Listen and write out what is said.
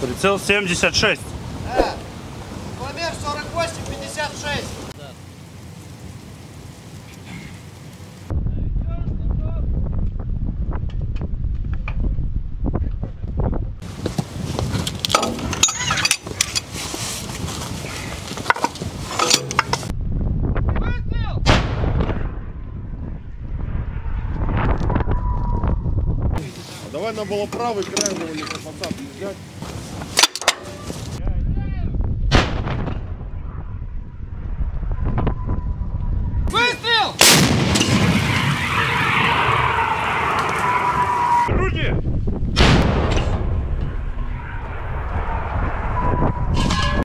Прицел 76. Да. Помер 48-56. Да. Давай надо было правый край его не по посадке взять.